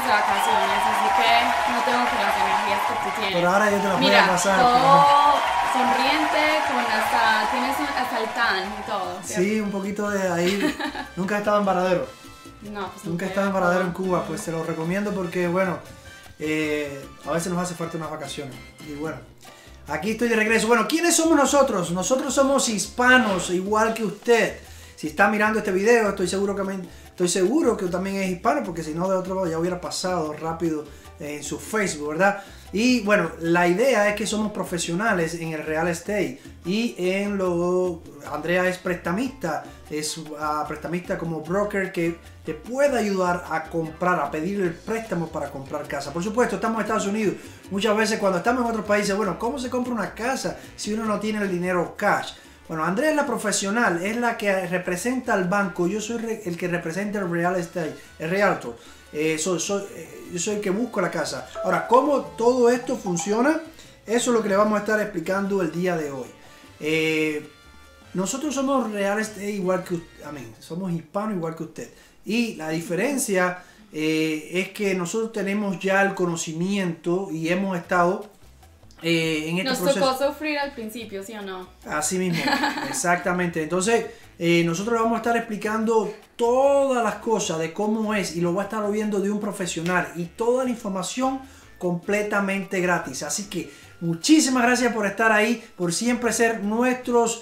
de vacaciones, así que no tengo que las energías que tú tienes. Pero ahora yo te las voy Mira, a pasar. todo sonriente, tienes hasta el tan y todo, ¿cierto? Sí, un poquito de ahí. Nunca he estado en Varadero. No, pues Nunca he estado en Varadero en Cuba, pues se lo recomiendo porque, bueno, a veces nos hace falta unas vacaciones. Y bueno, aquí estoy de regreso. Bueno, ¿quiénes somos nosotros? Nosotros somos hispanos, igual que usted. Si está mirando este video, estoy seguro que también es hispano, porque si no, de otro lado ya hubiera pasado rápido en su Facebook, ¿verdad? Y bueno, la idea es que somos profesionales en el real estate y Andrea es prestamista, prestamista como broker que te puede ayudar a comprar, a pedir el préstamo para comprar casa. Por supuesto, estamos en Estados Unidos. Muchas veces cuando estamos en otros países, bueno, ¿cómo se compra una casa si uno no tiene el dinero cash? Bueno, Andrea es la profesional, es la que representa al banco. Yo soy el que representa el real estate, el realtor. Yo soy el que busco la casa. Ahora, ¿cómo todo esto funciona? Eso es lo que le vamos a estar explicando el día de hoy. Nosotros somos real estate igual que usted, somos hispanos igual que usted. Y la diferencia es que nosotros tenemos ya el conocimiento y hemos estado en este proceso. Nos tocó sufrir al principio, ¿sí o no? Así mismo, exactamente. Entonces, nosotros vamos a estar explicando todas las cosas de cómo es y lo va a estar viendo de un profesional y toda la información completamente gratis. Así que muchísimas gracias por estar ahí, por siempre ser nuestros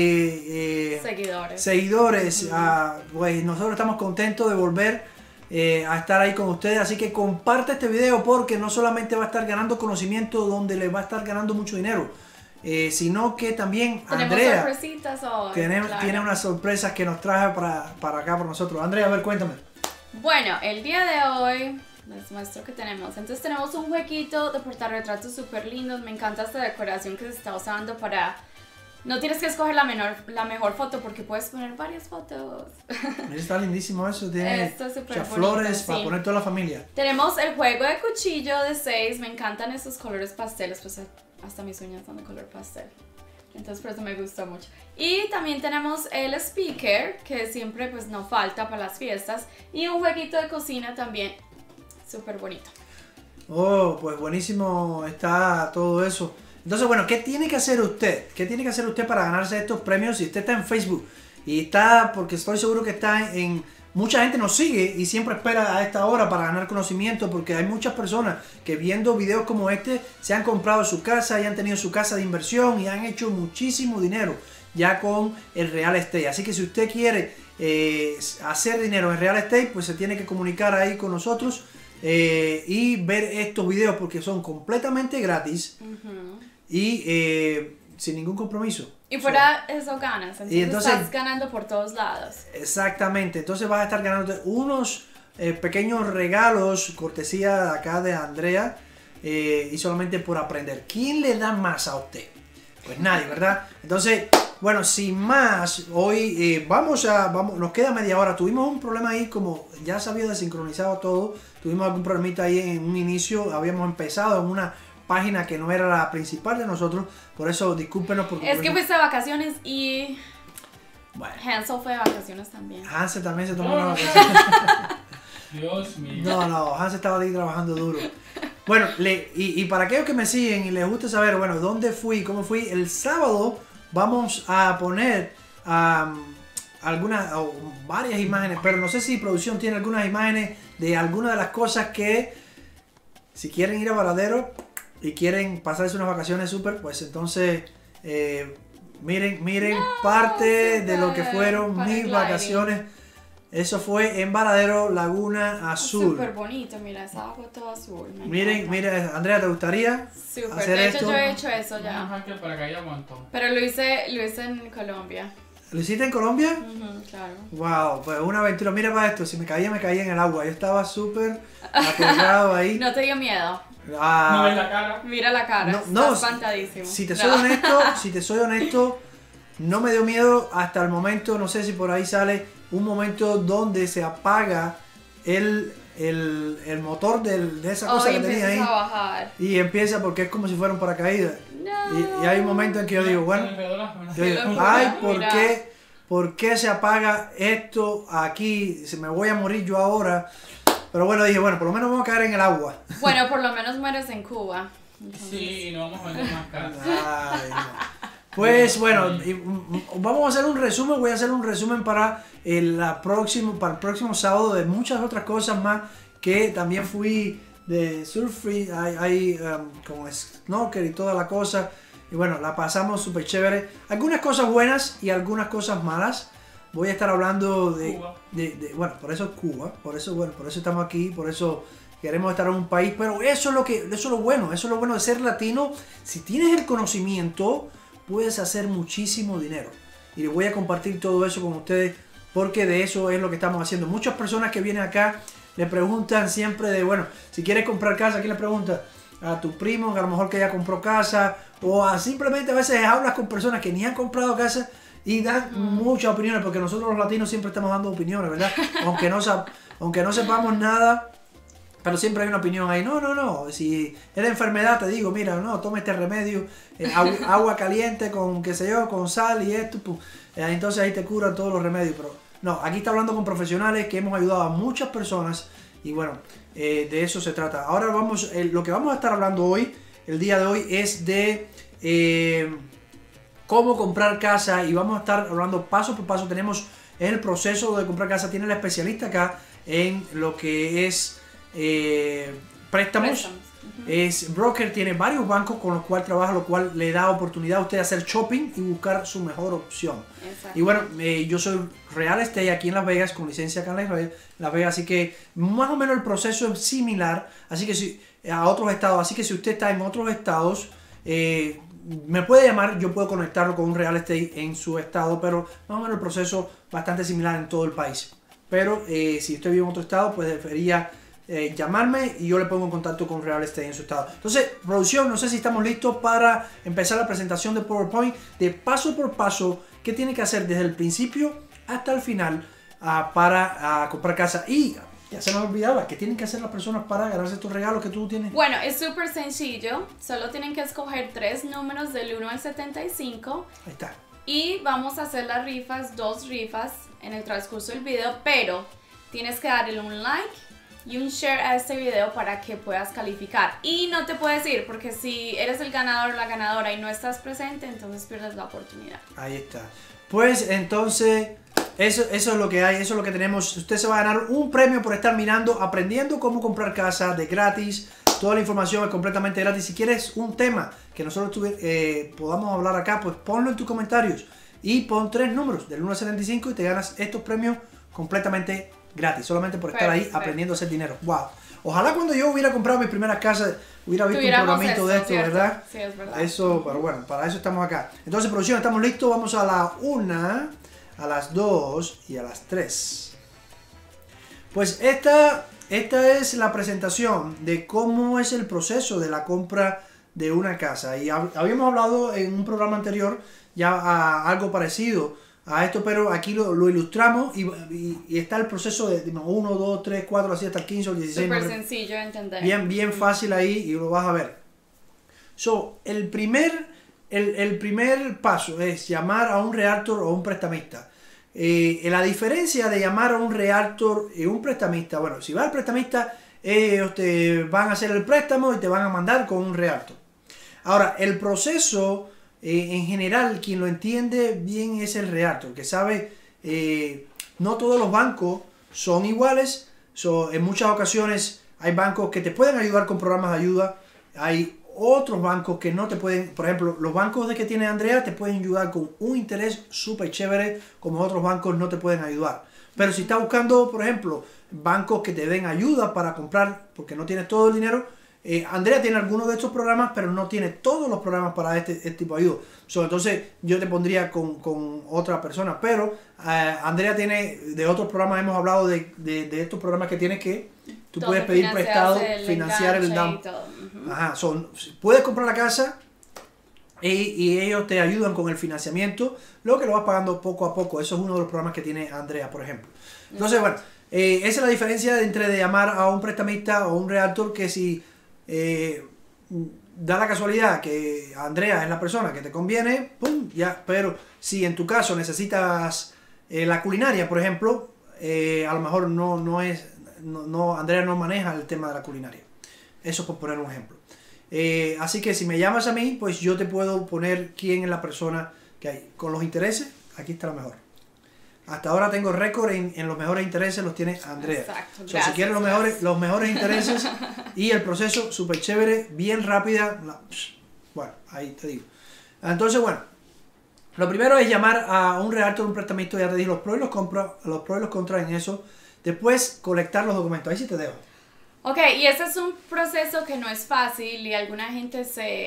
seguidores. Pues nosotros estamos contentos de volver a estar ahí con ustedes, así que comparte este video porque no solamente va a estar ganando conocimiento donde le va a estar ganando mucho dinero, sino que también Andrea tiene unas sorpresas que nos trae para acá para nosotros. Andrea, a ver, cuéntame. Bueno, el día de hoy les muestro que tenemos. Entonces tenemos un jueguito de portarretratos súper lindos. Me encanta esta decoración que se está usando para... No tienes que escoger la mejor foto porque puedes poner varias fotos. Está lindísimo eso. Tiene esto es súper bonito, flores sí. para poner toda la familia. Tenemos el juego de cuchillo de 6. Me encantan esos colores pasteles. Pues hasta mis uñas son de color pastel. Entonces por eso me gusta mucho. Y también tenemos el speaker, que siempre pues no falta para las fiestas. Y un jueguito de cocina también súper bonito. Oh, pues buenísimo está todo eso. Entonces, bueno, ¿qué tiene que hacer usted? ¿Qué tiene que hacer usted para ganarse estos premios? Si usted está en Facebook y está, porque estoy seguro que está en... Mucha gente nos sigue y siempre espera a esta hora para ganar conocimiento, porque hay muchas personas que viendo videos como este se han comprado su casa y han tenido su casa de inversión y han hecho muchísimo dinero ya con el real estate. Así que si usted quiere hacer dinero en real estate, pues se tiene que comunicar ahí con nosotros y ver estos videos porque son completamente gratis. Y sin ningún compromiso. Y fuera eso ganas, entonces estás ganando por todos lados. Exactamente, entonces vas a estar ganando unos pequeños regalos, cortesía de acá de Andrea, y solamente por aprender. ¿Quién le da más a usted? Pues nadie, ¿verdad? Entonces, bueno, sin más, hoy nos queda media hora. Tuvimos un problema ahí, como ya se había desincronizado todo, tuvimos algún problemita ahí en un inicio, habíamos empezado en una página que no era la principal de nosotros, por eso discúlpenos porque... Es que fuiste de vacaciones y... Bueno. Hansel fue de vacaciones también. Hansel también se tomó una vacación. Dios mío. No, Hansel estaba ahí trabajando duro. Bueno, y para aquellos que me siguen y les gusta saber, bueno, dónde fui, cómo fui, el sábado vamos a poner varias imágenes, pero no sé si producción tiene algunas imágenes de algunas de las cosas que, si quieren ir a Varadero y quieren pasarse unas vacaciones súper, pues entonces miren parte de lo que fueron mis vacaciones. Eso fue en Varadero, Laguna Azul. Súper bonito, mira, esa agua toda azul. Miren, Andrea, ¿te gustaría hacer de hecho, esto? yo he hecho eso ya. Para que haya aguantó. Pero lo hice en Colombia. ¿Lo hiciste en Colombia? Claro. Wow, pues una aventura. Mira para esto, si me caía en el agua. Yo estaba súper aterrado ahí. ¿No te dio miedo? ¿No ves la cara? Mira la cara, no, está espantadísimo. Si te soy honesto, no me dio miedo hasta el momento, no sé si por ahí sale un momento donde se apaga el motor de esa cosa que tenía ahí. A bajar. Y empieza porque es como si fuera un paracaídas. No. Y hay un momento en que yo digo, bueno, ay, ¿por qué se apaga esto aquí? Se me voy a morir yo ahora. Pero bueno, dije, bueno, por lo menos vamos a caer en el agua. Bueno, por lo menos mueres en Cuba. Entonces... Sí, no vamos a vender más casas. Ay, no. Pues bueno, vamos a hacer un resumen, voy a hacer un resumen para para el próximo sábado de muchas otras cosas más que también fui de surf, hay como snorkel y toda la cosa. Y bueno, la pasamos súper chévere. Algunas cosas buenas y algunas cosas malas. Voy a estar hablando bueno, por eso es Cuba, por eso estamos aquí, por eso queremos estar en un país, pero eso es lo bueno de ser latino. Si tienes el conocimiento, puedes hacer muchísimo dinero. Y les voy a compartir todo eso con ustedes, porque de eso es lo que estamos haciendo. Muchas personas que vienen acá le preguntan siempre de, bueno, si quieres comprar casa, ¿quién le pregunta? A tu primo, que a lo mejor que ya compró casa, o simplemente a veces hablas con personas que ni han comprado casa y dan muchas opiniones, porque nosotros los latinos siempre estamos dando opiniones, ¿verdad? aunque no sepamos nada, pero siempre hay una opinión ahí. No, si es de enfermedad te digo, mira, no, toma este remedio, agua caliente con, qué sé yo, con sal y esto, pues, entonces ahí te curan todos los remedios. Pero no, aquí está hablando con profesionales que hemos ayudado a muchas personas y bueno, de eso se trata. Ahora lo que vamos a estar hablando hoy, el día de hoy, es de cómo comprar casa, y vamos a estar hablando paso por paso. Tenemos el proceso de comprar casa, tiene el especialista acá en lo que es préstamos. Es broker, tiene varios bancos con los cuales trabaja, lo cual le da oportunidad a usted de hacer shopping y buscar su mejor opción. Exacto. Y bueno, yo soy real estate aquí en Las Vegas, con licencia acá en Las Vegas, así que más o menos el proceso es similar, así que a otros estados, así que si usted está en otros estados, me puede llamar, yo puedo conectarlo con un real estate en su estado, pero más o menos el proceso bastante similar en todo el país. Pero si usted vive en otro estado, pues debería llamarme y yo le pongo en contacto con real estate en su estado. Entonces, producción, no sé si estamos listos para empezar la presentación de PowerPoint de paso por paso, qué tiene que hacer desde el principio hasta el final para comprar casa. Y ya se me olvidaba, ¿qué tienen que hacer las personas para ganarse estos regalos que tú tienes? Bueno, es súper sencillo, solo tienen que escoger 3 números del 1 al 75. Ahí está. Y vamos a hacer las rifas, 2 rifas en el transcurso del video, pero tienes que darle un like y un share a este video para que puedas calificar. Y no te puedes ir, porque si eres el ganador o la ganadora y no estás presente, entonces pierdes la oportunidad. Ahí está. Pues entonces, eso es lo que hay, eso es lo que tenemos. Usted se va a ganar un premio por estar mirando, aprendiendo cómo comprar casa de gratis. Toda la información es completamente gratis. Si quieres un tema que nosotros podamos hablar acá, pues ponlo en tus comentarios y pon 3 números del 1 al 75 y te ganas estos premios completamente gratis, solamente por estar ahí aprendiendo a hacer dinero. Wow. Ojalá cuando yo hubiera comprado mi primera casa hubiera visto un programito de esto, ¿cierto? ¿Verdad? Sí, es verdad. Eso, pero bueno, para eso estamos acá. Entonces, producción, estamos listos. Vamos a la 1, a las 2 y a las 3. Pues esta es la presentación de cómo es el proceso de la compra de una casa. Y habíamos hablado en un programa anterior ya algo parecido a esto, pero aquí lo ilustramos y está el proceso de 1, 2, 3, 4, así hasta el 15 o 16. Súper sencillo de entender. Bien fácil ahí y lo vas a ver. El primer paso es llamar a un realtor o un prestamista. La diferencia de llamar a un realtor y un prestamista, bueno, si vas al prestamista, ellos te van a hacer el préstamo y te van a mandar con un realtor. Ahora, el proceso, en general, quien lo entiende bien es el realtor, que sabe, no todos los bancos son iguales. En muchas ocasiones hay bancos que te pueden ayudar con programas de ayuda, hay otros bancos que no te pueden. Por ejemplo, los bancos de que tiene Andrea te pueden ayudar con un interés súper chévere, como otros bancos no te pueden ayudar. Pero si estás buscando, por ejemplo, bancos que te den ayuda para comprar porque no tienes todo el dinero, Andrea tiene algunos de estos programas, pero no tiene todos los programas para este tipo de ayuda. Entonces yo te pondría con otra persona, pero Andrea tiene de otros programas. Hemos hablado de estos programas que tienes que tú todo puedes pedir prestado, financiar el down. Ajá, puedes comprar la casa y ellos te ayudan con el financiamiento, luego que lo vas pagando poco a poco. Eso es uno de los programas que tiene Andrea, por ejemplo. Entonces, bueno, esa es la diferencia entre de llamar a un prestamista o un realtor, que si da la casualidad que Andrea es la persona que te conviene, ¡pum! Ya. Pero si en tu caso necesitas la culinaria, por ejemplo, a lo mejor no es Andrea no maneja el tema de la culinaria. Eso por poner un ejemplo. Así que si me llamas a mí, pues yo te puedo poner quién es la persona que hay. Con los intereses, aquí está la mejor. Hasta ahora tengo récord en los mejores intereses, los tiene Andrea. Exacto, So, si quieres los mejores intereses y el proceso súper chévere, bien rápida. Bueno, ahí te digo. Entonces, bueno, lo primero es llamar a un realtor, un prestamista, ya te dije los pros y los contras en eso. Después, colectar los documentos. Ahí sí te dejo. Ok, y ese es un proceso que no es fácil y alguna gente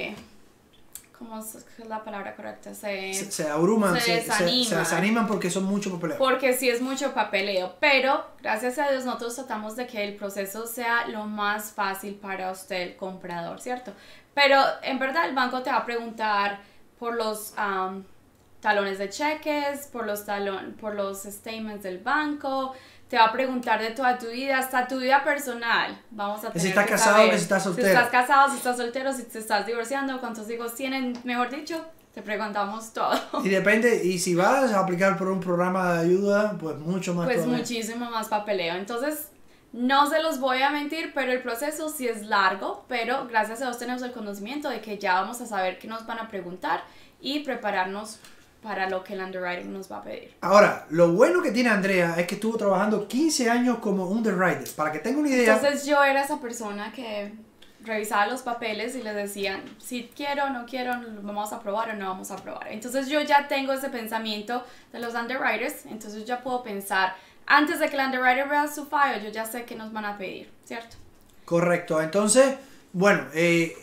¿cómo es la palabra correcta? Se abruman, se desaniman porque son mucho papeleo. Porque sí es mucho papeleo, pero gracias a Dios nosotros tratamos de que el proceso sea lo más fácil para usted, el comprador, ¿cierto? Pero en verdad el banco te va a preguntar por los talones de cheques, por los statements del banco, te va a preguntar de toda tu vida, hasta tu vida personal. Vamos a tener si estás que casado, saber que si estás soltero. Si estás casado, si estás soltero, si te estás divorciando, cuántos hijos tienen, mejor dicho, te preguntamos todo. Y depende, y si vas a aplicar por un programa de ayuda, pues mucho más. Pues todavía. muchísimo más papeleo. Entonces, no se los voy a mentir, pero el proceso sí es largo, pero gracias a Dios tenemos el conocimiento de que ya vamos a saber qué nos van a preguntar y prepararnos para lo que el underwriting nos va a pedir. Ahora, lo bueno que tiene Andrea es que estuvo trabajando 15 años como underwriter. Para que tenga una idea. Entonces yo era esa persona que revisaba los papeles y les decían, si quiero, no quiero, vamos a aprobar o no vamos a aprobar. Entonces yo ya tengo ese pensamiento de los underwriters, entonces ya puedo pensar, antes de que el underwriter vea su file, yo ya sé qué nos van a pedir, ¿cierto? Correcto. Entonces, bueno, el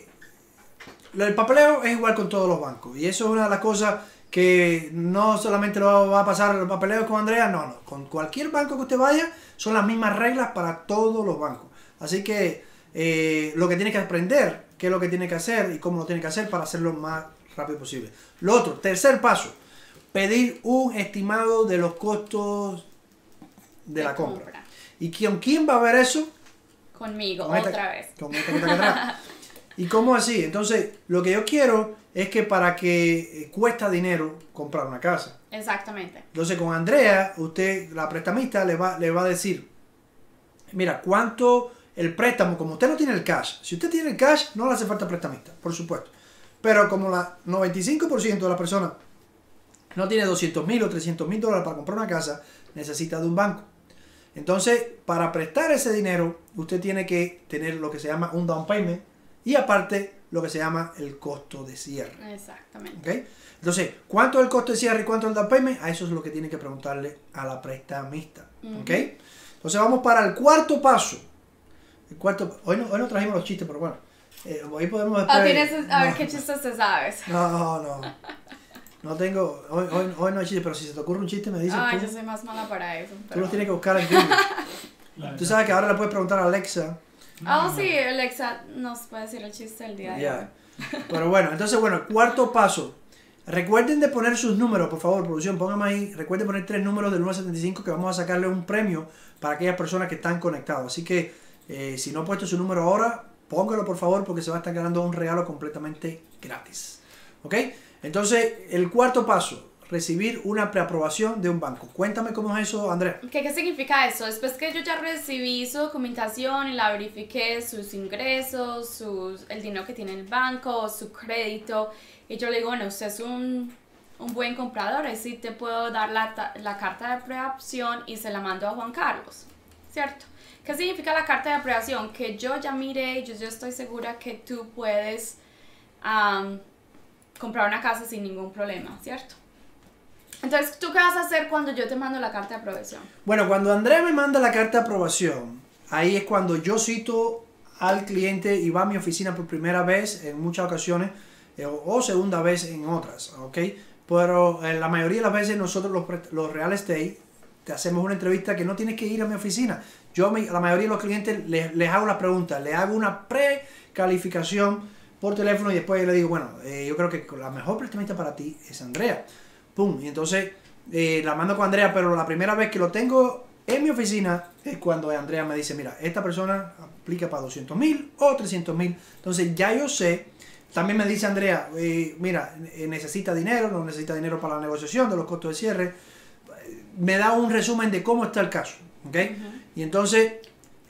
papeleo es igual con todos los bancos. Y eso es una de las cosas que no solamente lo va a pasar el papeleo con Andrea, no. Con cualquier banco que usted vaya, son las mismas reglas para todos los bancos. Así que lo que tiene que aprender, qué es lo que tiene que hacer y cómo lo tiene que hacer para hacerlo lo más rápido posible. Lo otro, tercer paso, pedir un estimado de los costos de la compra. ¿Y con quién va a ver eso? Conmigo, otra vez. Con esta que está acá atrás. ¿Y cómo así? Entonces, lo que yo quiero es que para que cuesta dinero comprar una casa. Exactamente. Entonces, con Andrea, usted, la prestamista, le va a decir, mira, ¿cuánto el préstamo? Como usted no tiene el cash. Si usted tiene el cash, no le hace falta prestamista, por supuesto. Pero como la 95% de las personas no tiene 200,000 o 300,000 dólares para comprar una casa, necesita de un banco. Entonces, para prestar ese dinero, usted tiene que tener lo que se llama un down payment y aparte lo que se llama el costo de cierre. Exactamente. ¿Okay? Entonces, ¿cuánto es el costo de cierre y cuánto es el down payment? A eso es lo que tiene que preguntarle a la prestamista. ¿Okay? Entonces, vamos para el cuarto paso. Hoy no trajimos los chistes, pero bueno. Hoy podemos después, a ver qué chistes te sabes. No tengo, hoy no hay chiste, pero si se te ocurre un chiste me dices yo soy más mala para eso. Tú lo tienes que buscar en Google. Tú sabes que ahora le puedes preguntar a Alexa. Sí, Alexa nos puede decir el chiste del día de hoy. Pero bueno, entonces cuarto paso. Recuerden de poner sus números, por favor, producción, pónganme ahí. Recuerden poner 3 números del 1 al 75 que vamos a sacarle un premio para aquellas personas que están conectadas. Así que si no ha puesto su número ahora, póngalo por favor porque se va a estar ganando un regalo completamente gratis. ¿Ok? Entonces, el cuarto paso, recibir una preaprobación de un banco. Cuéntame cómo es eso, Andrea. ¿Qué significa eso? Después que yo ya recibí su documentación y la verifiqué, sus ingresos, el dinero que tiene el banco, su crédito, y yo le digo, bueno, usted es un buen comprador, así te puedo dar la carta de aprobación y se la mando a Juan Carlos, ¿cierto? ¿Qué significa la carta de aprobación? Que yo ya miré, yo estoy segura que tú puedes comprar una casa sin ningún problema, ¿cierto? Entonces, ¿tú qué vas a hacer cuando yo te mando la carta de aprobación? Bueno, cuando Andrea me manda la carta de aprobación, ahí es cuando yo cito al cliente y va a mi oficina por primera vez en muchas ocasiones o segunda vez en otras, ¿ok? Pero la mayoría de las veces nosotros los real estate te hacemos una entrevista que no tienes que ir a mi oficina. Yo a la mayoría de los clientes les hago las preguntas, les hago una precalificación por teléfono y después le digo, bueno, yo creo que la mejor prestamista para ti es Andrea. Pum, y entonces la mando con Andrea, pero la primera vez que lo tengo en mi oficina es cuando Andrea me dice, mira, esta persona aplica para 200,000 o 300,000. Entonces ya yo sé, también me dice Andrea, mira, necesita dinero, no necesita dinero para la negociación de los costos de cierre. Me da un resumen de cómo está el caso, ¿ok? Y entonces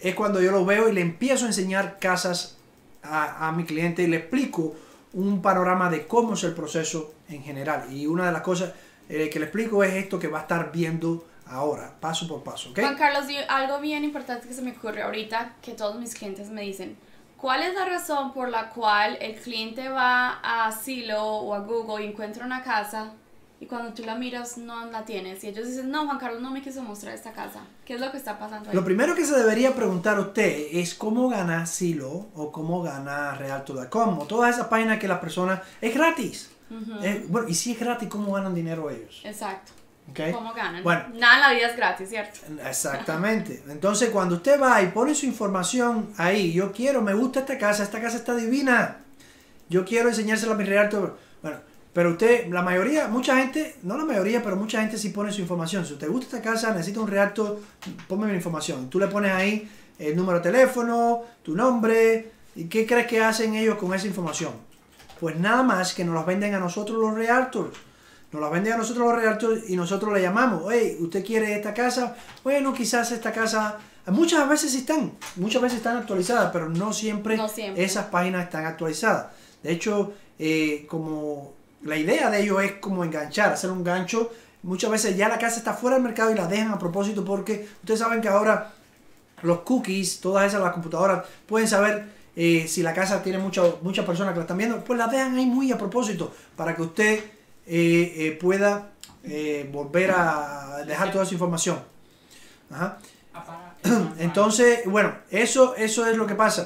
es cuando yo lo veo y le empiezo a enseñar casas a mi cliente y le explico un panorama de cómo es el proceso en general. Y una de las cosas que le explico es esto que va a estar viendo ahora, paso por paso. ¿Okay? Juan Carlos, algo bien importante que se me ocurre ahorita, que todos mis clientes me dicen, ¿cuál es la razón por la cual el cliente va a Zillow o a Google y encuentra una casa y cuando tú la miras no la tienes? Y ellos dicen, no, Juan Carlos no me quiso mostrar esta casa. ¿Qué es lo que está pasando ahí? Lo primero que se debería preguntar usted es cómo gana Zillow o cómo gana Realtor.com o todas esas páginas que las personas... Es gratis. Bueno, y si es gratis, ¿cómo ganan dinero ellos? Exacto. ¿Okay? ¿Cómo ganan? Bueno, nada en la vida es gratis, ¿cierto? Exactamente. Entonces, cuando usted va y pone su información ahí, me gusta esta casa está divina, yo quiero enseñársela a mi realtor. Bueno, pero usted, la mayoría, mucha gente, no la mayoría, pero mucha gente sí pone su información. Si te gusta esta casa, necesita un realtor, ponme mi información. Tú le pones ahí el número de teléfono, tu nombre, y ¿qué crees que hacen ellos con esa información? Pues nada más que nos las venden a nosotros los realtors. Nos la venden a nosotros los realtors y nosotros le llamamos, oye, ¿usted quiere esta casa? Bueno, quizás esta casa, muchas veces están actualizadas, pero no siempre, esas páginas están actualizadas. De hecho, como la idea de ello es como enganchar, hacer un gancho. Muchas veces ya la casa está fuera del mercado y la dejan a propósito porque ustedes saben que ahora los cookies, todas esas, las computadoras, pueden saber si la casa tiene muchas personas que la están viendo, pues la dejan ahí muy a propósito para que usted pueda volver a dejar toda su información. Ajá. Entonces, bueno, eso es lo que pasa.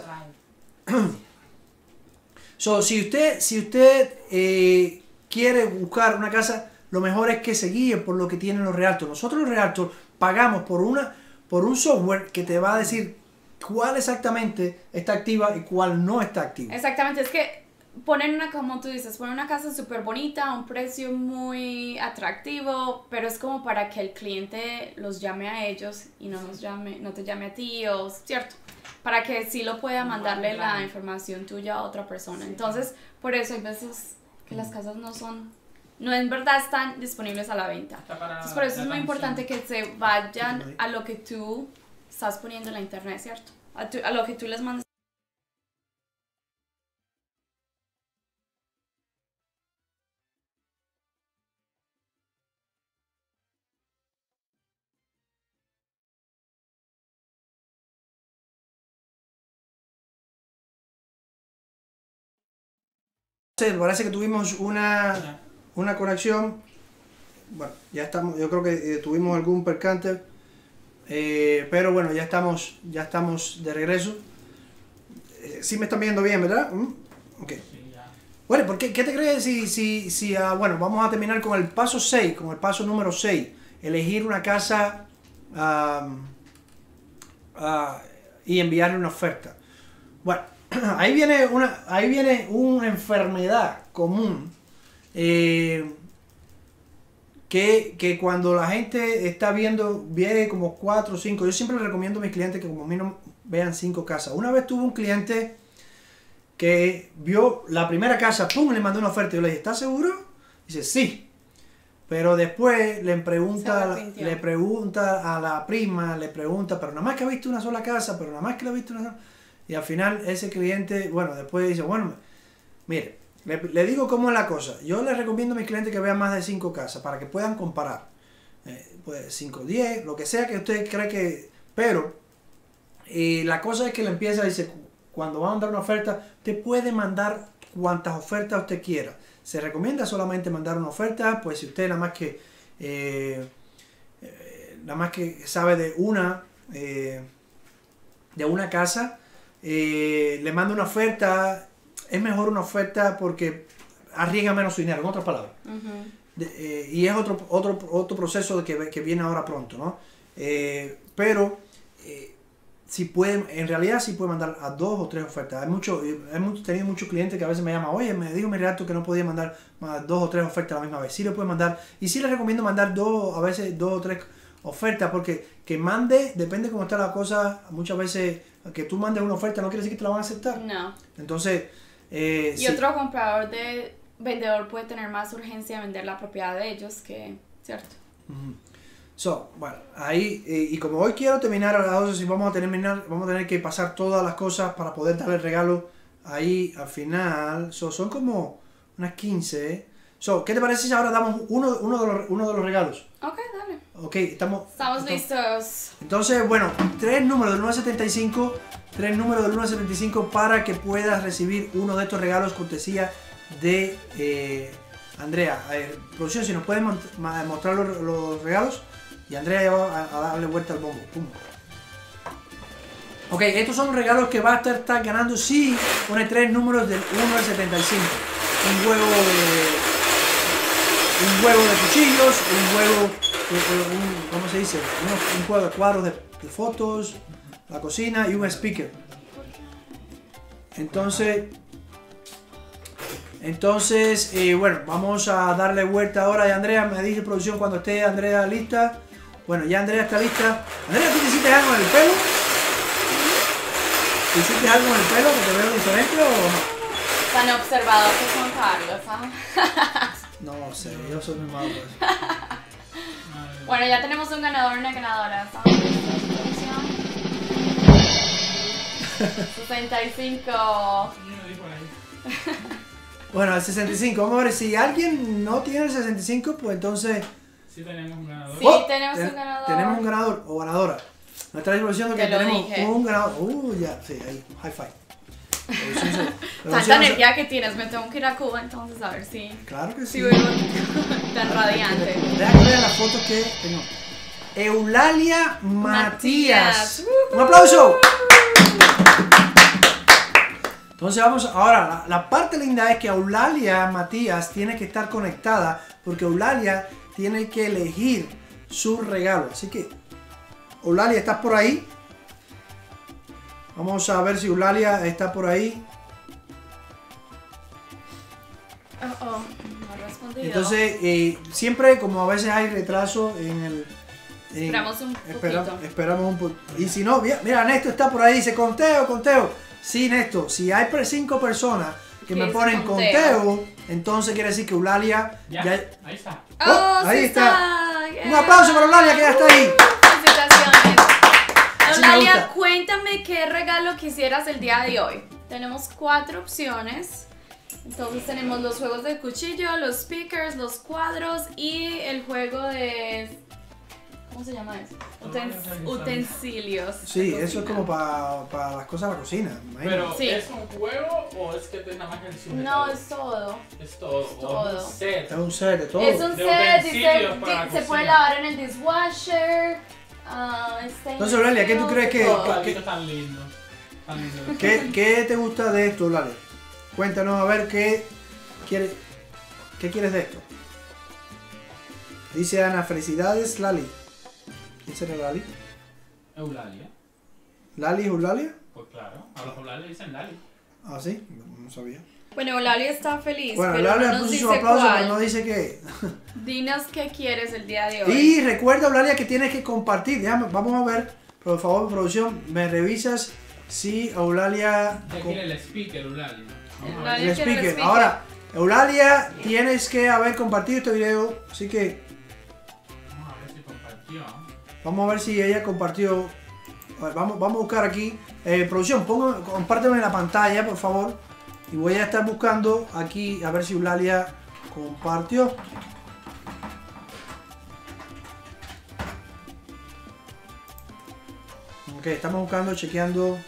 Si usted quiere buscar una casa, lo mejor es que se guíe por lo que tienen los realtors. Nosotros los realtors pagamos por un software que te va a decir cuál exactamente está activa y cuál no está activa. Exactamente, es que ponen como tú dices, ponen una casa súper bonita, a un precio muy atractivo, pero es como para que el cliente los llame a ellos y no te llame a ti, o cierto, para que sí lo pueda mandarle la información tuya a otra persona. Entonces, por eso hay veces que las casas no en verdad están disponibles a la venta. Entonces, por eso es muy importante que se vayan a lo que tú estás poniendo en la internet, ¿cierto? A lo que tú les mandas. Parece que tuvimos una conexión. Bueno, ya estamos, yo creo que tuvimos algún percance, pero bueno, ya estamos de regreso. Sí me están viendo bien, ¿verdad? Ok. Bueno, ¿qué te crees si bueno, vamos a terminar con el paso 6, con el paso número 6, elegir una casa y enviarle una oferta? Bueno, ahí viene una enfermedad común que cuando la gente está viene como 4 o 5, yo siempre le recomiendo a mis clientes que como mínimo vean 5 casas. Una vez tuve un cliente que vio la primera casa, pum, le mandó una oferta y yo le dije, ¿estás seguro? Dice, sí. Pero después le pregunta a la prima, pero nada más que ha visto una sola casa, pero nada más que la ha visto una sola. Y al final ese cliente, bueno, después dice, bueno, mire, le digo cómo es la cosa. Yo les recomiendo a mis clientes que vean más de 5 casas para que puedan comparar. Pues 5, 10, lo que sea que usted cree que... Pero la cosa es que le empieza a decir, cuando va a mandar una oferta, usted puede mandar cuantas ofertas usted quiera. Se recomienda solamente mandar una oferta, pues si usted nada más que sabe de una casa, le manda una oferta. Es mejor una oferta porque arriesga menos su dinero, en otras palabras. Y es otro proceso que viene ahora pronto, ¿no? Pero si pueden, en realidad sí puede mandar a 2 o 3 ofertas. Hemos tenido muchos clientes que a veces me llaman, oye, me dijo mi realtor que no podía mandar 2 o 3 ofertas a la misma vez. Sí le puede mandar, y sí les recomiendo mandar a veces 2 o 3 ofertas, porque que mande, depende cómo está la cosa, muchas veces que tú mandes una oferta no quiere decir que te la van a aceptar. No. Entonces... y sí. Otro vendedor puede tener más urgencia de vender la propiedad de ellos que, ¿cierto? Bueno, ahí, y como hoy quiero terminar a las 12, si vamos a tener que pasar todas las cosas para poder darle el regalo ahí al final. Son como unas 15, ¿eh? ¿Qué te parece si ahora damos uno de los regalos? Ok, dale. Ok, estamos Listos. Entonces, bueno, 3 números del 1 al 75, 3 números del 1 al 75 para que puedas recibir uno de estos regalos cortesía de Andrea. Producción, si nos pueden mostrar los regalos. Y Andrea ya va a darle vuelta al bombo. Pum. Ok, estos son regalos que va a estar ganando si pone 3 números del 1 al 75. Un juego de cuchillos, ¿cómo se dice? Un juego de cuadros de fotos, la cocina y un speaker. Entonces, bueno, vamos a darle vuelta ahora. Y Andrea, me dice producción cuando esté Andrea lista. Bueno, ya Andrea está lista. Andrea, ¿tú te hiciste algo en el pelo? ¿Te hiciste algo en el pelo que te veo diferente o no? Tan observador que son Carlos, ¿ah? No sé, yo soy muy malo. Bueno, ya tenemos un ganador y una ganadora. 65. Bueno, el 65. Vamos a ver si alguien no tiene el 65, pues entonces... Sí tenemos un ganador. Sí, tenemos un ganador. Tenemos un ganador o ganadora. Me está diciendo que Te lo tenemos dije. un ganador. Ya, sí, ahí, high five. Tanta energía que tienes, me tengo que ir a Cuba entonces a ver si... Claro que sí. Si vuelvo tan radiante. Déjame ver las fotos que tengo. Eulalia Matías. Matías. ¡Un aplauso! Entonces vamos, ahora, la parte linda es que Eulalia Matías tiene que estar conectada porque Eulalia tiene que elegir su regalo. Así que, Eulalia, ¿estás por ahí? Vamos a ver si Eulalia está por ahí. No ha respondido. Entonces, siempre como a veces hay retraso en el... Esperamos un poquito. Esperamos un poquito. Y si no, mira, Néstor está por ahí, dice conteo. Sí, Néstor, si hay 5 personas que me ponen conteo, entonces quiere decir que Eulalia Ya, ahí está. ahí sí está. Yeah. Un aplauso para Eulalia que ya está ahí. Felicitaciones. Así me Eulalia, gusta. cuéntame qué regalo quisieras el día de hoy. Tenemos 4 opciones. Entonces tenemos los juegos de cuchillo, los speakers, los cuadros y el juego de... ¿Cómo se llama eso? Utensilios. Sí, de eso es cocina. como para las cosas de la cocina. Imagínate. Pero, Sí. ¿es un juego o es que tiene nada más que el sujetador? No, es todo. Es todo. es todo. O un set. Es un set de todo. Es un De set, utensilios para la se cocina. puede lavar en el dishwasher. Entonces, Eulalia, ¿qué tú crees que- todo. Cuadrito tan lindo. Tan lindo. ¿Qué te gusta de esto, Eulalia? Cuéntanos a ver qué quieres de esto. Dice Ana, felicidades, Lali. ¿Quién será Lali? Eulalia. ¿Lali es Eulalia? Pues claro, a los Eulalia le dicen Lali. Ah, sí, no sabía. Bueno, Eulalia está feliz, Bueno, pero Eulalia no nos puso dice su aplauso, cuál. pero no dice qué. Dinos qué quieres el día de hoy. Y recuerda, Eulalia, que tienes que compartir. Vamos a ver, por favor, producción, me revisas si Eulalia... Ya quiere el speaker, Eulalia. Vamos a Eulalia ver. El quiere el speaker. speaker. Ahora, Eulalia, tienes que haber compartido este video, así que Vamos a ver si compartió. vamos a ver si ella compartió. A ver, vamos a buscar aquí. Producción, compárteme en la pantalla, por favor. Y voy a estar buscando aquí a ver si Eulalia compartió. Ok, estamos buscando, chequeando.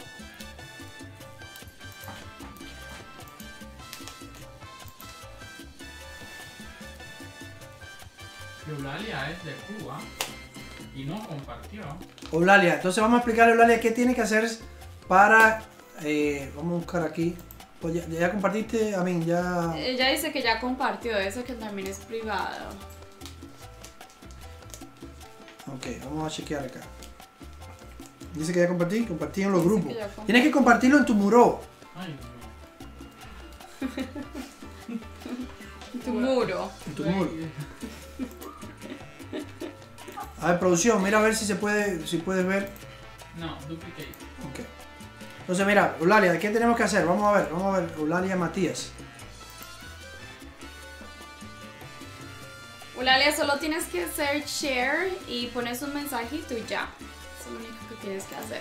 Eulalia es de Cuba y no compartió. Eulalia, entonces vamos a explicarle a Eulalia qué tiene que hacer para... vamos a buscar aquí. Pues ya compartiste, a mí, ya... Ella dice que ya compartió eso, que también es privado. Ok, vamos a chequear acá. Dice que ya compartí en los Dice grupos. que ya compartí. Tienes que compartirlo en tu muro. Ay, Tu muro. En tu muro. A ver, producción, mira a ver si puedes ver. no, duplicate. Ok. Entonces, mira, Eulalia, ¿qué tenemos que hacer? Vamos a ver, Eulalia Matías. Eulalia, solo tienes que hacer share y pones un mensajito y ya. Eso es lo único que tienes que hacer.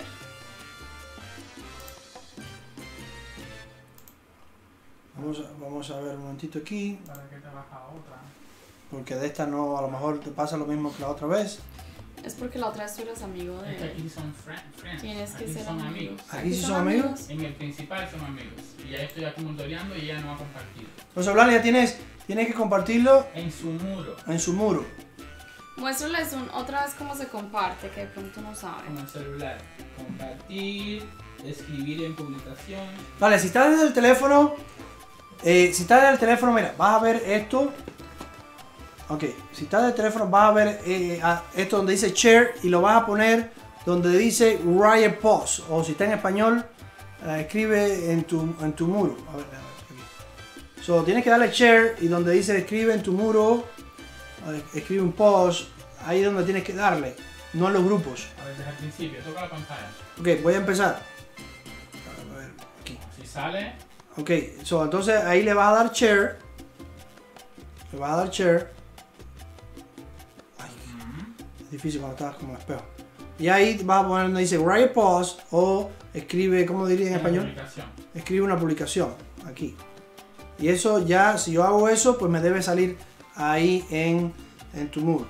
Vamos a ver un momentito aquí. ¿Para qué te baja otra? Porque de esta no, a lo mejor te pasa lo mismo que la otra vez. Es porque la otra vez tú eres amigo Es que de... aquí son friends. Tienes que Aquí ser son amigos. ¿Aquí sí son amigos? En el principal son amigos. Y ya estoy aquí monitoreando y ella no ha compartido. Entonces, Eulalia, tienes que compartirlo En su muro. en su muro. Muéstrales otra vez cómo se comparte, que de pronto no saben. Con el celular. Compartir. Escribir en publicación. Vale, si estás desde el teléfono, mira, vas a ver esto. Ok, si estás del teléfono vas a ver esto donde dice share y lo vas a poner donde dice write a post. O si está en español, escribe en tu muro. A ver, aquí. So, tienes que darle share y donde dice escribe en tu muro, escribe un post, ahí es donde tienes que darle, no en los grupos. A ver, desde el principio. Toca la pantalla. Ok, voy a empezar. A ver, aquí. Si sale. Ok, so, entonces ahí le vas a dar share. Le vas a dar share. Ay, es difícil cuando estás como espejo. Y ahí vas a poner donde dice write a post o escribe, ¿cómo diría en español? Publicación. Escribe una publicación, aquí. Y eso ya, si yo hago eso, pues me debe salir ahí en tu muro.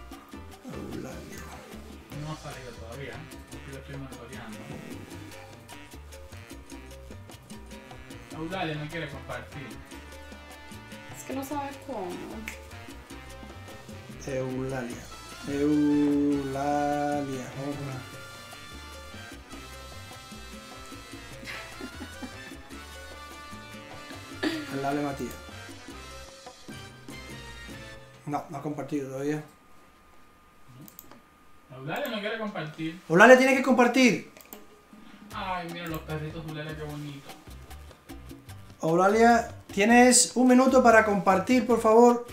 No ha salido todavía. Yo estoy monitoreando. Eulalia no quiere compartir. Es que no sabe cómo. Eulalia. Vamos a poner. Eulalia Matías. No ha compartido todavía. Eulalia no quiere compartir. Eulalia tiene que compartir. Ay, mira los perritos, Eulalia, qué bonito. Eulalia, tienes un minuto para compartir, por favor.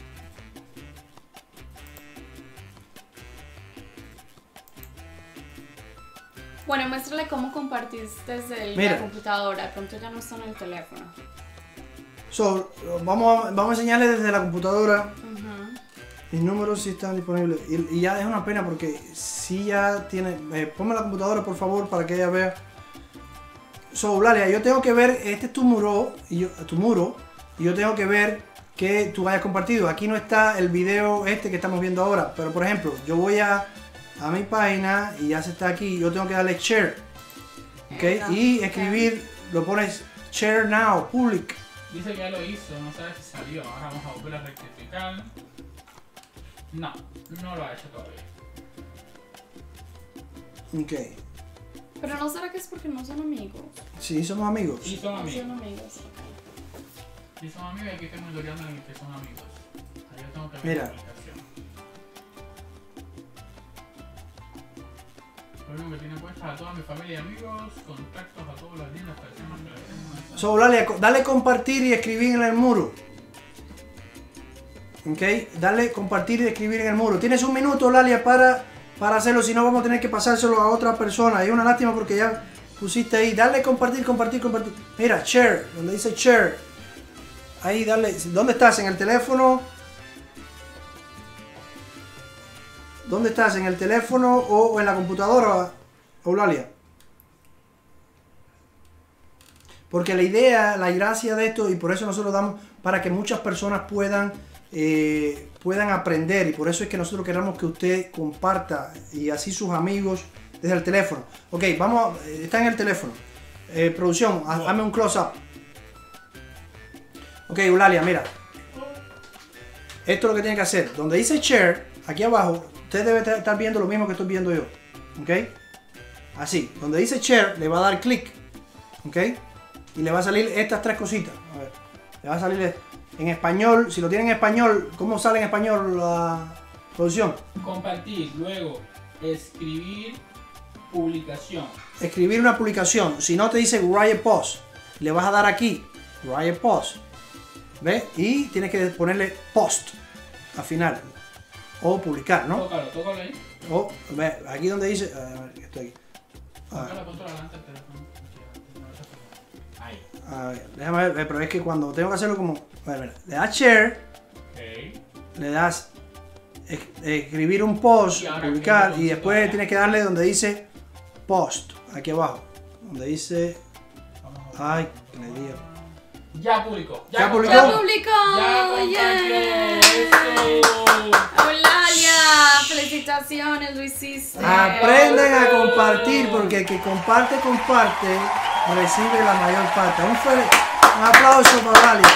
Bueno, muéstrale cómo compartís desde Mira. la computadora. De pronto ya no está en el teléfono. So, vamos a enseñarle desde la computadora. Ujú. Mis números sí están disponibles. Y ya es una pena porque si ya tiene... ponme la computadora, por favor, para que ella vea. So, Eulalia, yo tengo que ver... Este es tu muro. Y yo tengo que ver que tú hayas compartido. Aquí no está el video que estamos viendo ahora. Pero, por ejemplo, yo voy a mi página y ya se está aquí. Yo tengo que darle share. ¿Ok? Y escribir... Lo pones share now, public. Dice que ya lo hizo, no sabe si salió. Ahora vamos a volver a rectificar. No, no lo ha hecho todavía. Ok. Pero no será que es porque no son amigos. Sí, somos amigos. Y son No amigos. son amigos. Ok. Y son amigos y aquí estoy monitoreando en el que son amigos. Ahí yo tengo que ver Mira. la publicación. Lo único que tiene puestas a toda mi familia y amigos, contactos a todas las lindas personas que le tengo. So, Eulalia, dale compartir y escribir en el muro. Ok, dale compartir y escribir en el muro. Tienes un minuto, Eulalia, para hacerlo, si no vamos a tener que pasárselo a otra persona. Es una lástima porque ya pusiste ahí. Dale compartir. Mira, share, donde dice share. Ahí, dale. ¿Dónde estás? ¿En el teléfono? ¿Dónde estás? ¿En el teléfono o en la computadora, Eulalia? Porque la idea, la gracia de esto, y por eso nosotros damos para que muchas personas puedan aprender, y por eso es que nosotros queremos que usted comparta y así sus amigos desde el teléfono. Ok, vamos, está en el teléfono. Producción, hazme un close-up. Ok, Eulalia, mira. Esto es lo que tiene que hacer. Donde dice share, aquí abajo, usted debe estar viendo lo mismo que estoy viendo yo. Ok, así, donde dice share, le va a dar clic. Ok. Y le va a salir estas tres cositas. A ver, le va a salir en español. Si lo tienen en español, ¿cómo sale en español la producción? Compartir, luego escribir publicación. Escribir una publicación. Si no te dice write a post, le vas a dar aquí, write a post. ¿Ves? Y tienes que ponerle post al final. O publicar, ¿no? Tócalo ahí. O, ve, aquí donde dice... A ver, estoy aquí. Tócalo, ponte delante del teléfono. Ahí. A ver, déjame ver, pero es que cuando tengo que hacerlo como... A ver, le das share, Ok. le das escribir un post, Y ahora publicar, que y después ahora. tienes que darle donde dice post, aquí abajo, donde dice, Vamos a ver. ay, que le diga. Ya publicó. Ya publicó. ¡Ya Ya publicó! Ya compartió. ¡Yeah! Eso. ¡Eulalia! ¡Felicitaciones, lo hiciste! Aprendan a compartir, porque el que comparte, recibe la mayor parte. Un aplauso para Eulalia.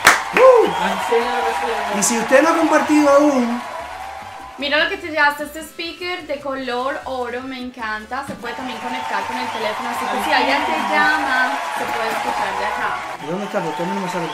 Y si usted no ha compartido aún, Mira lo que te llevaste, este speaker de color oro, me encanta. Se puede también conectar con el teléfono, así que si alguien te llama, se puede escuchar de acá. ¿y dónde está? Porque a mí no me sale.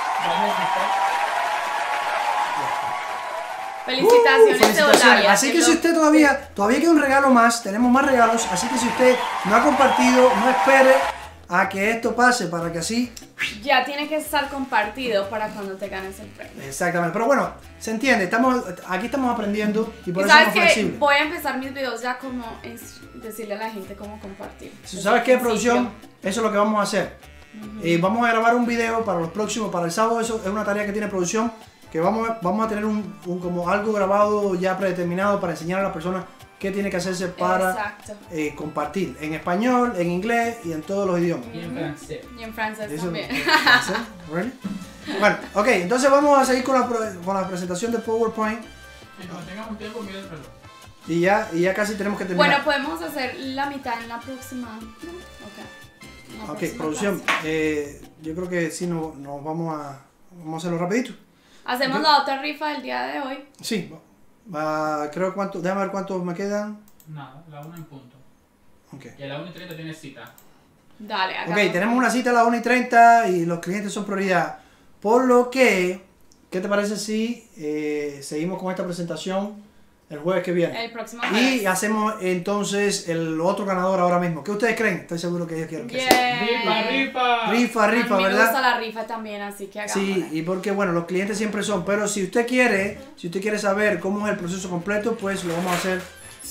Felicitaciones, Eulalia. Así que si usted todavía queda un regalo más, tenemos más regalos, así que si usted no ha compartido, no espere a que esto pase para que así, Ya tiene que estar compartido para cuando te ganes el premio. exactamente. Pero bueno, se entiende, aquí estamos aprendiendo y por Y eso sabes somos que flexibles. voy a empezar mis videos ya como decirle a la gente cómo compartir. ¿Sabes qué, producción? Eso es lo que vamos a hacer. Vamos a grabar un video para los próximos, para el sábado. Eso es una tarea que tiene producción, que vamos a tener como algo grabado ya predeterminado para enseñar a las personas qué tiene que hacerse para Exacto. compartir en español, en inglés y en todos los idiomas. Y en francés. Y en francés Eso- también. ¿sí? Really? Bueno, ok, entonces vamos a seguir con la presentación de PowerPoint Y cuando tengamos tiempo, mira el reloj. y ya casi tenemos que terminar. Bueno, podemos hacer la mitad en la próxima. Ok. La Ok, próxima producción, clase. yo creo que sí nos vamos a hacerlo rapidito. Hacemos la otra rifa del día de hoy. Sí, creo déjame ver cuántos me quedan. Nada, la 1 en punto. Ok. Y a la 1:30 tiene cita. Dale, Ok, hagamos. tenemos una cita a las 1:30 y los clientes son prioridad. Por lo que, ¿qué te parece si seguimos con esta presentación el jueves que viene? El próximo Y jueves. hacemos entonces el otro ganador ahora mismo. ¿Qué ustedes creen? Estoy seguro que ellos quieren que sea. ¡Rifa, rifa! Rifa, A mí me ¿verdad? gusta la rifa también, así que hagámosla. Sí, y porque bueno, los clientes siempre son, pero si usted quiere saber cómo es el proceso completo, pues lo vamos a hacer,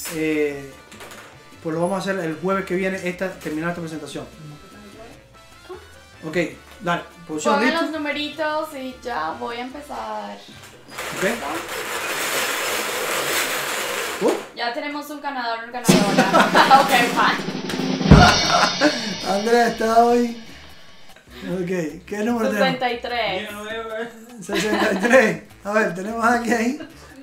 el jueves que viene, terminar esta presentación. Ok, dale, producción, Pongan ¿listo? los numeritos y ya voy a empezar. Ok. Ya tenemos un ganador, una ganadora. Ok, fine. Andrea está hoy. Ok, ¿qué número tenemos? 63. 63. A ver, tenemos aquí ahí.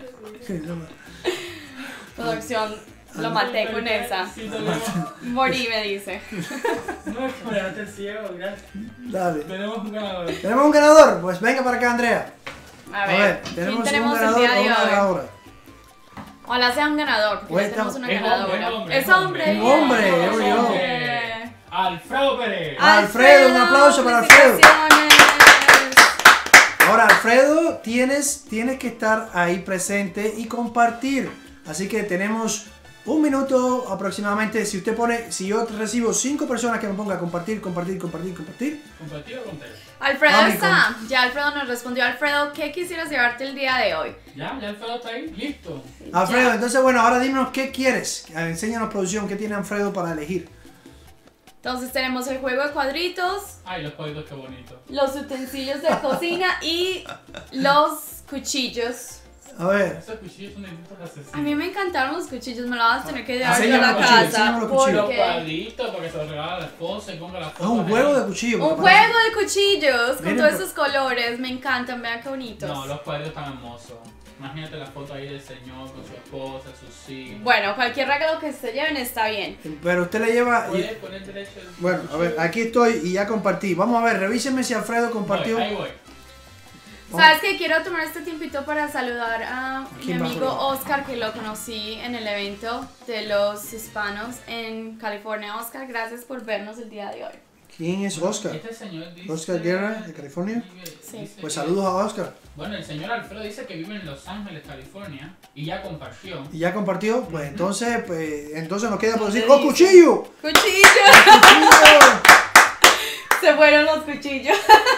Producción, lo maté con esa. Sí, tenemos. Morí, me dice. No, es que me dejaste ciego, gracias. Dale. Tenemos un ganador. ¿Tenemos un ganador? Pues venga para acá, Andrea. A ver, tenemos ¿quién tenemos un el ganador día o de una hoy? ganadora. Ojalá sea un ganador, porque Oye, ya tenemos una es ganadora. hombre, Es hombre. Un hombre, bien. there we go. Hombre. Alfredo Pérez. Alfredo, un aplauso para Alfredo. Felicitaciones. Ahora, Alfredo, tienes que estar ahí presente y compartir. Así que tenemos un minuto aproximadamente. Si yo recibo 5 personas que me pongan compartir. ¿Compartido o con Tere? Alfredo Mami, está. Ya Alfredo nos respondió. Alfredo, ¿qué quisieras llevarte el día de hoy? Ya Alfredo está ahí, listo. Alfredo, Ya. entonces bueno, ahora díganos qué quieres. Enséñanos, producción, qué tiene Alfredo para elegir. Entonces tenemos el juego de cuadritos, Ay, los cuadritos, qué bonito. los utensilios de cocina y los cuchillos. A ver. Esos cuchillos son de distintos asesinos. A mí me encantaron los cuchillos, me los vas a tener que llevar Enséñame yo a la los cuchillos, casa. enséñame los cuchillos. Los Porque cuadritos para que se los regale a la esposa y ponga la Es foto. un juego de cuchillo. un porque parece- juego de cuchillos con Miren, todos por- esos colores, me encantan, vean qué bonitos. No, los cuadritos están hermosos. Imagínate la foto ahí del señor con su esposa, sus hijos. Bueno, cualquier regalo que se lleven está bien. Pero usted le lleva. Puedes poner derecho el Bueno, a ver, cuchillo. aquí estoy y ya compartí. Vamos a ver, revísenme si Alfredo compartió. Ahí voy. ¿Sabes qué? Quiero tomar este tiempito para saludar a mi quién va amigo por ahí? Oscar, que lo conocí en el evento de los hispanos en California. Oscar, gracias por vernos el día de hoy. ¿Quién es Oscar? Este señor dice... Oscar Guerra, de California. Sí. Dice Pues que- saludos a Oscar. Bueno, el señor Alfredo dice que vive en Los Ángeles, California, y ya compartió. ¿Y ya compartió? Pues entonces nos queda por decir ¿Qué ¡oh, dice? cuchillo! ¡Cuchillo! ¡Cuchillo! Se fueron los cuchillos.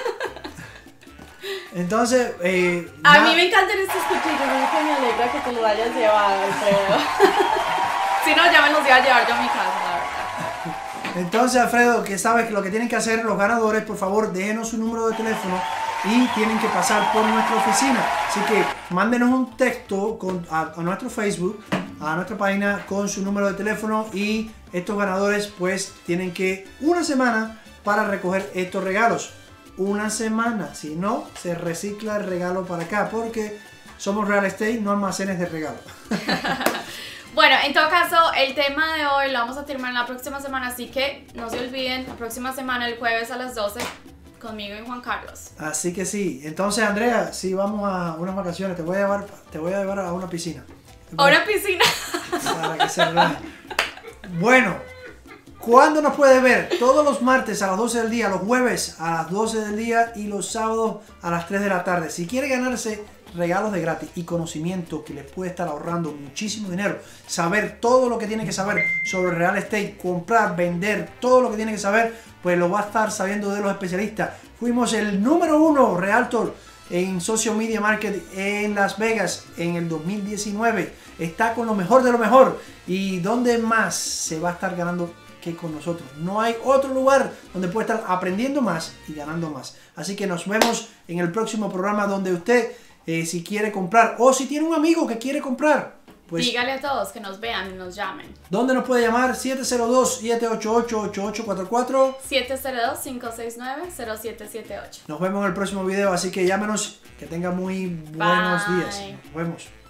Entonces, A mí me encantan estos cuchillos, así que me alegra que te los hayas llevado, Alfredo. Si no, ya me los iba a llevar yo a mi casa, la verdad. Entonces, Alfredo, que sabes que lo que tienen que hacer los ganadores, por favor, déjenos su número de teléfono y tienen que pasar por nuestra oficina. Así que mándenos un texto a nuestro Facebook, a nuestra página con su número de teléfono y estos ganadores pues tienen que una semana para recoger estos regalos. Una semana, si no se recicla el regalo para acá porque somos Real Estate, no almacenes de regalo. Bueno, en todo caso, el tema de hoy lo vamos a terminar la próxima semana, así que no se olviden, la próxima semana, el jueves a las 12, conmigo y Juan Carlos. Así que sí. Entonces, Andrea, sí, vamos a unas vacaciones. Te voy a llevar a una piscina. ¿A una piscina? Para que se relaje. Bueno, ¿cuándo nos puedes ver? Todos los martes a las 12 del día, los jueves a las 12 del día y los sábados a las 3 de la tarde. Si quiere ganarse regalos de gratis y conocimiento que les puede estar ahorrando muchísimo dinero, saber todo lo que tiene que saber sobre real estate, comprar, vender, todo lo que tiene que saber, pues lo va a estar sabiendo de los especialistas. Fuimos el número 1 Realtor en Social Media Market en Las Vegas en el 2019. Está con lo mejor de lo mejor. ¿Y dónde más se va a estar ganando que con nosotros? No hay otro lugar donde puede estar aprendiendo más y ganando más. Así que nos vemos en el próximo programa donde usted, si quiere comprar o si tiene un amigo que quiere comprar, pues dígale a todos que nos vean y nos llamen. ¿Dónde nos puede llamar? 702-788-8844. 702-569-0778. Nos vemos en el próximo video, así que llámenos. Que tengan muy buenos días. Nos vemos.